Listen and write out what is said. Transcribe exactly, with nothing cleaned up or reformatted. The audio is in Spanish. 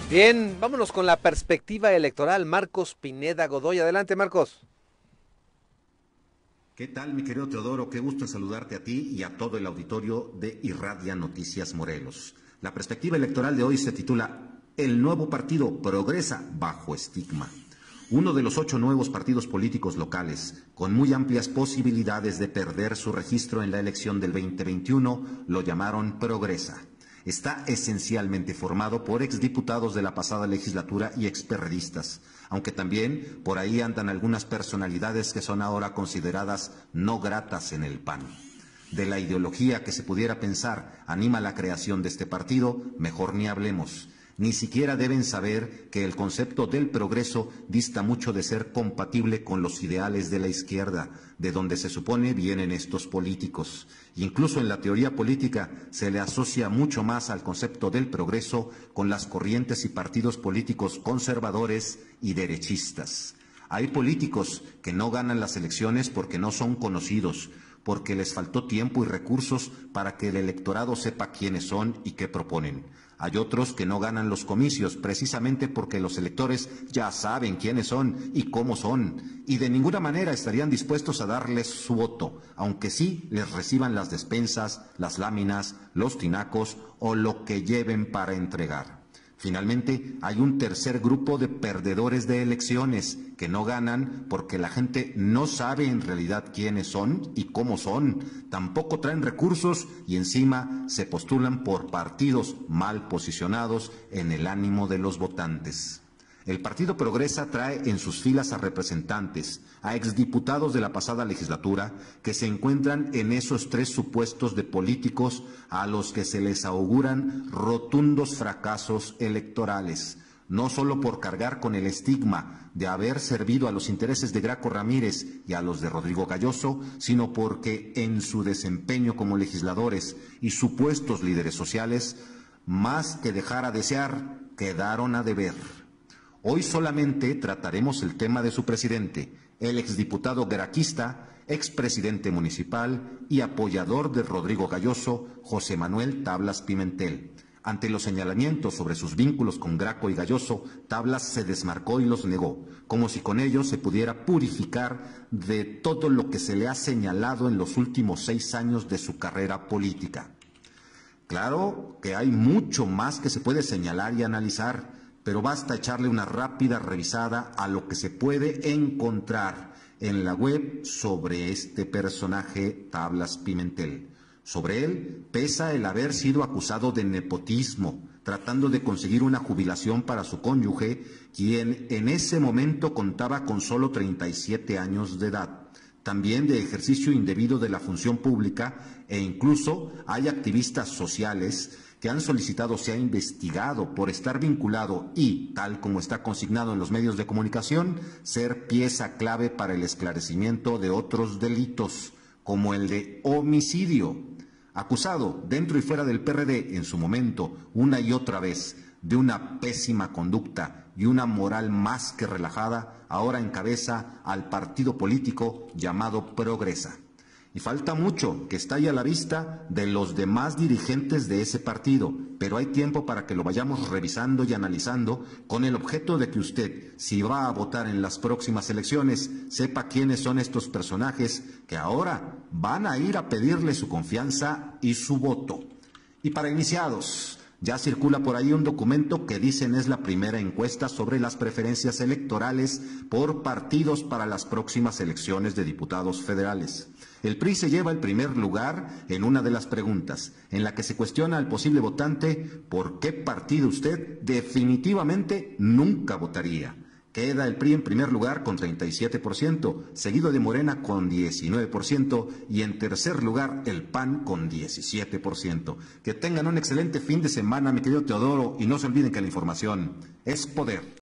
Bien, vámonos con la perspectiva electoral. Marcos Pineda Godoy. Adelante, Marcos. ¿Qué tal, mi querido Teodoro? Qué gusto en saludarte a ti y a todo el auditorio de Irradia Noticias Morelos. La perspectiva electoral de hoy se titula El nuevo partido progresa bajo estigma. Uno de los ocho nuevos partidos políticos locales, con muy amplias posibilidades de perder su registro en la elección del veinte veintiuno, lo llamaron Progresa. Está esencialmente formado por exdiputados de la pasada legislatura y experredistas, aunque también por ahí andan algunas personalidades que son ahora consideradas no gratas en el P A N. De la ideología que se pudiera pensar anima la creación de este partido, mejor ni hablemos. Ni siquiera deben saber que el concepto del progreso dista mucho de ser compatible con los ideales de la izquierda, de donde se supone vienen estos políticos. Incluso en la teoría política se le asocia mucho más al concepto del progreso con las corrientes y partidos políticos conservadores y derechistas. Hay políticos que no ganan las elecciones porque no son conocidos, porque les faltó tiempo y recursos para que el electorado sepa quiénes son y qué proponen. Hay otros que no ganan los comicios precisamente porque los electores ya saben quiénes son y cómo son, y de ninguna manera estarían dispuestos a darles su voto, aunque sí les reciban las despensas, las láminas, los tinacos o lo que lleven para entregar. Finalmente, hay un tercer grupo de perdedores de elecciones que no ganan porque la gente no sabe en realidad quiénes son y cómo son, tampoco traen recursos y encima se postulan por partidos mal posicionados en el ánimo de los votantes. El Partido Progresa trae en sus filas a representantes, a exdiputados de la pasada legislatura, que se encuentran en esos tres supuestos de políticos a los que se les auguran rotundos fracasos electorales, no solo por cargar con el estigma de haber servido a los intereses de Graco Ramírez y a los de Rodrigo Galloso, sino porque en su desempeño como legisladores y supuestos líderes sociales, más que dejar a desear, quedaron a deber. Hoy solamente trataremos el tema de su presidente, el exdiputado graquista, expresidente municipal y apoyador de Rodrigo Galloso, José Manuel Tablas Pimentel. Ante los señalamientos sobre sus vínculos con Graco y Galloso, Tablas se desmarcó y los negó, como si con ellos se pudiera purificar de todo lo que se le ha señalado en los últimos seis años de su carrera política. Claro que hay mucho más que se puede señalar y analizar, pero basta echarle una rápida revisada a lo que se puede encontrar en la web sobre este personaje Tablas Pimentel. Sobre él pesa el haber sido acusado de nepotismo, tratando de conseguir una jubilación para su cónyuge, quien en ese momento contaba con solo treinta y siete años de edad. También de ejercicio indebido de la función pública e incluso hay activistas sociales que han solicitado sea investigado por estar vinculado y, tal como está consignado en los medios de comunicación, ser pieza clave para el esclarecimiento de otros delitos, como el de homicidio. Acusado dentro y fuera del P R D en su momento, una y otra vez, de una pésima conducta y una moral más que relajada, ahora encabeza al partido político llamado Progresa. Y falta mucho que está ahí a la vista de los demás dirigentes de ese partido, pero hay tiempo para que lo vayamos revisando y analizando con el objeto de que usted, si va a votar en las próximas elecciones, sepa quiénes son estos personajes que ahora van a ir a pedirle su confianza y su voto. Y para iniciados, ya circula por ahí un documento que dicen es la primera encuesta sobre las preferencias electorales por partidos para las próximas elecciones de diputados federales. El P R I se lleva el primer lugar en una de las preguntas, en la que se cuestiona al posible votante por qué partido usted definitivamente nunca votaría. Queda el P R I en primer lugar con treinta y siete por ciento, seguido de Morena con diecinueve por ciento y en tercer lugar el P A N con diecisiete por ciento. Que tengan un excelente fin de semana, mi querido Teodoro, y no se olviden que la información es poder.